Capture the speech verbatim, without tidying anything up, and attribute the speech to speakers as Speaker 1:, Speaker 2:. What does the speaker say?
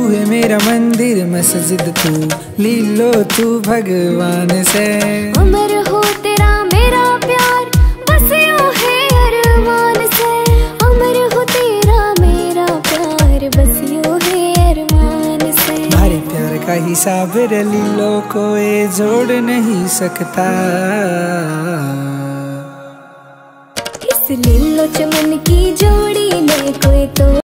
Speaker 1: है मेरा मंदिर मस्जिद, तू लीलो तू भगवान से।
Speaker 2: अमर हो तेरा मेरा प्यार बस यूं है अरमान से। अमर हो तेरा मेरा प्यार बस यूं है अरमान से।
Speaker 1: हमारे प्यार का हिसाब लीलो कोई जोड़ नहीं सकता।
Speaker 2: इस लीलो चमन की जोड़ी ने कोई तो